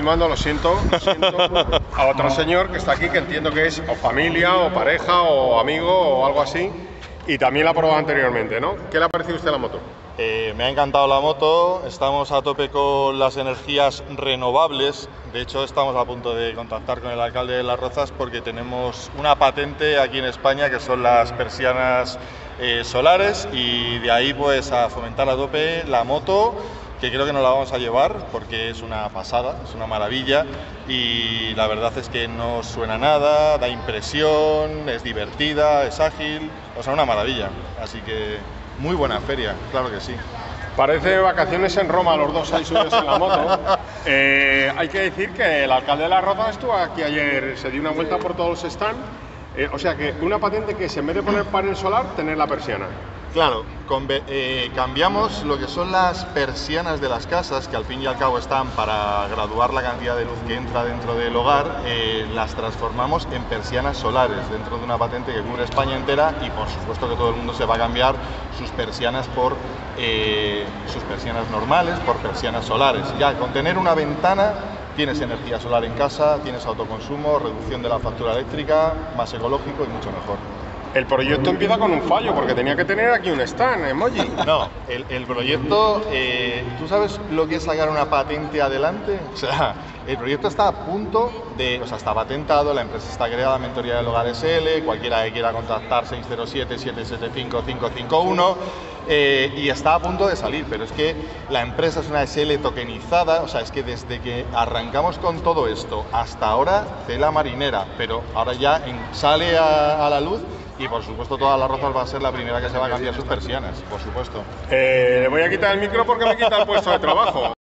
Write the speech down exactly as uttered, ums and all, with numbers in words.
filmando, lo siento, lo siento, a otro señor que está aquí, que entiendo que es o familia, o pareja, o amigo, o algo así, y también la ha probado anteriormente, ¿no? ¿Qué le ha parecido a usted la moto? Eh, me ha encantado la moto, estamos a tope con las energías renovables. De hecho, estamos a punto de contactar con el alcalde de Las Rozas porque tenemos una patente aquí en España que son las persianas eh, solares, y de ahí pues a fomentar a tope la moto, que creo que nos la vamos a llevar porque es una pasada, es una maravilla, y la verdad es que no suena nada, da impresión, es divertida, es ágil, o sea, una maravilla. Así que muy buena feria, claro que sí. Parece vacaciones en Roma, los dos ahí subidos en la moto. Eh, hay que decir que el alcalde de Las Rozas estuvo aquí ayer, se dio una vuelta por todos los stands. Eh, o sea que una patente que es, en vez de poner panel solar, tener la persiana. Claro, eh, cambiamos lo que son las persianas de las casas, que al fin y al cabo están para graduar la cantidad de luz que entra dentro del hogar, eh, las transformamos en persianas solares dentro de una patente que cubre España entera, y por supuesto que todo el mundo se va a cambiar sus persianas por eh, sus persianas normales por persianas solares. Ya con tener una ventana tienes energía solar en casa, tienes autoconsumo, reducción de la factura eléctrica, más ecológico y mucho mejor. El proyecto empieza con un fallo, porque tenía que tener aquí un stand, emoji. No, el, el proyecto, eh, ¿tú sabes lo que es sacar una patente adelante? O sea, el proyecto está a punto de, o sea, está patentado, la empresa está creada, Mentoría del Hogar S L, cualquiera que quiera contactar seis cero siete, siete siete cinco, cinco cinco uno, eh, y está a punto de salir, pero es que la empresa es una S L tokenizada, o sea, es que desde que arrancamos con todo esto hasta ahora, tela marinera, pero ahora ya en, sale a, a la luz. Y por supuesto todas Las Rozas va a ser la primera que se va a cambiar sus persianas, por supuesto. Eh, le voy a quitar el micro porque me quita el puesto de trabajo.